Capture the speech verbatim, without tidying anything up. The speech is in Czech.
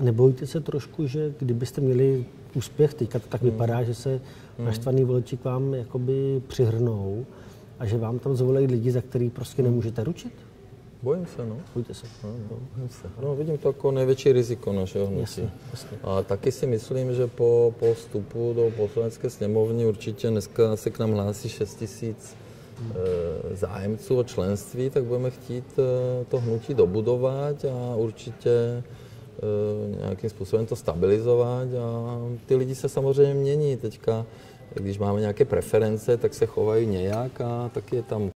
nebojíte se trošku, že kdybyste měli úspěch, teďka to tak hmm. vypadá, že se hmm. naštvaný voliči k vám jakoby přihrnou a že vám tam zvolí lidi, za který prostě nemůžete ručit? Bojím se, no. Bojíte se? No, no, bojím se. No, vidím to jako největší riziko našeho hnutí. Jasně, jasně. A taky si myslím, že po, po vstupu do poslanecké sněmovny určitě dneska se k nám hlásí šest tisíc hmm. e, zájemců o členství, tak budeme chtít e, to hnutí dobudovat a určitě e, nějakým způsobem to stabilizovat. A ty lidi se samozřejmě mění. Teďka, když máme nějaké preference, tak se chovají nějak a taky je tam